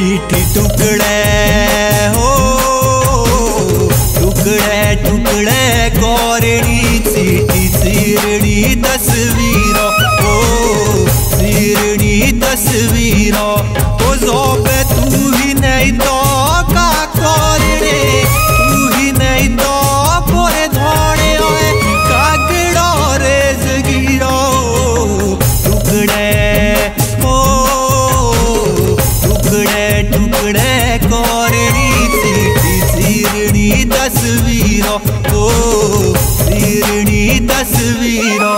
चिट्ठी टुकड़े हो टुकड़े टुकड़े कोरड़ी चिट्ठी सिरड़ी तस्वीरों हो सिरड़ी तस्वीरों ओ ज़ोबे तू ही नहीं तो का कोरड़े तू ही नहीं तो पोरे धोड़े ओए कागड़ो रे जगीरो टुकड़े हो टुकड़े टुकड़े कोरड़ी चिट्ठी सिरड़ी तस्वीरों ओ सिरड़ी तस्वीरों।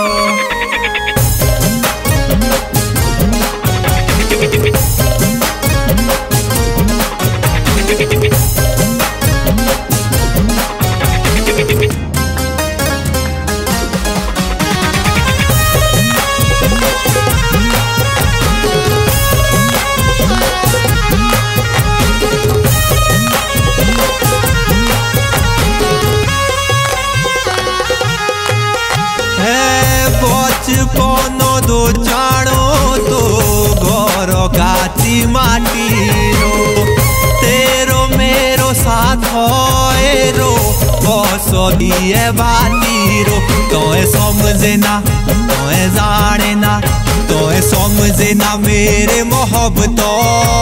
बचपनो दो जानो तो घर काची माटी रो तेरो मेरो साथ रो बस दिए बाटी रो तोए समझे ना तोए जाने ना तोए समझे ना मेरे मोहब्बतों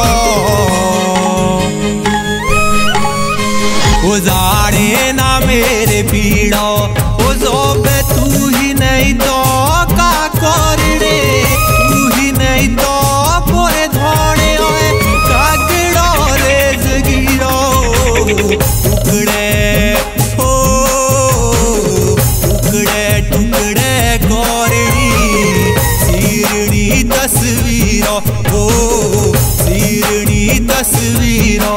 ओ जाने ना मेरे पीड़ो ओ ज़ोबे तू ही नहीं तो का कोरड़े तू ही नहीं तो पोरे धोड़े ओए कागड़ो रे जगीरो टुकड़े हो टुकड़े टुकड़े कोरड़ी सिरड़ी तस्वीरों हो सिरड़ी तस्वीरों।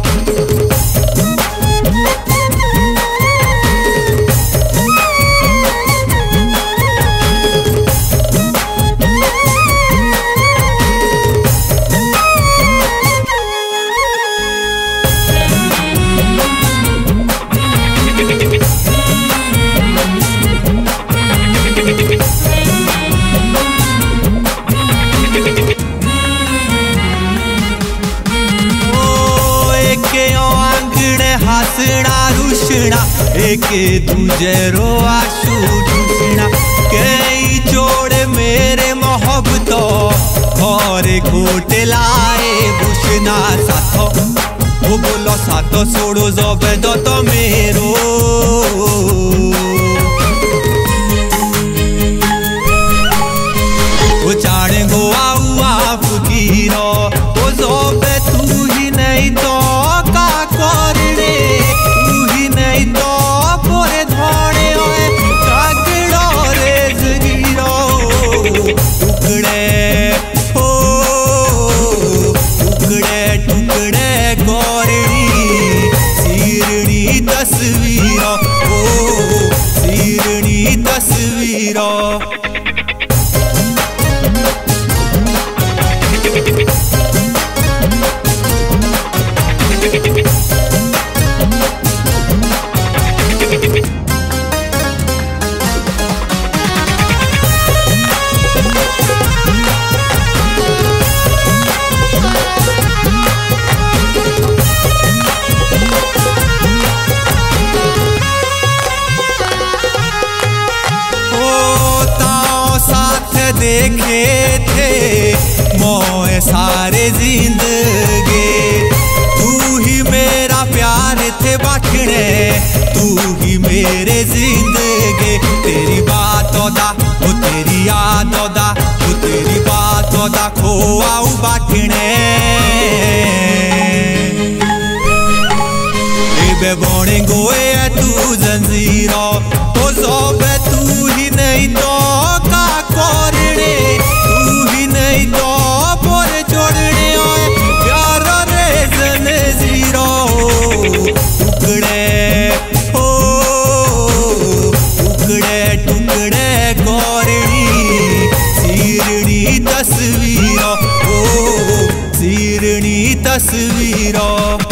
हंसना रुसना एक दूजे रो आंसू टूटना कई जोड़े मेरे मोहब्बतों और खोटे लाए बुशना साथो वो बोलो साथो छोड़ो ज़ोबे दो तो मेरो वो चाड़े गो आउआ फकीरो वो ज़ोबे तू ही नहीं तो का कोरड़े तू ही नहीं तो पोरे धोड़े ओए कागड़ो रे जगीरो टुकड़े हो टुकड़े टुकड़े कोरड़ी सिरड़ी तस्वीरों ओ सिरड़ी तस्वीरों। देखे थे मोए सारे जिंदगी तू ही मेरा प्यार थे बाटने तू ही मेरे जिंदगी तेरी बात होदा वो तेरी याद होदा वो तेरी बात होदा खोआऊ बाटने बे बोने गोए तू जंजीरो ओ ज़ोबे तू ही नहीं तो का कोरड़े तू ही नहीं तो पोरे छोड़ने ओए प्यार रे जंजीरो टुकड़े हो टुकड़े टुकड़े कोरड़ी सिरड़ी तस्वीरों ओ सिरड़ी तस्वीरों।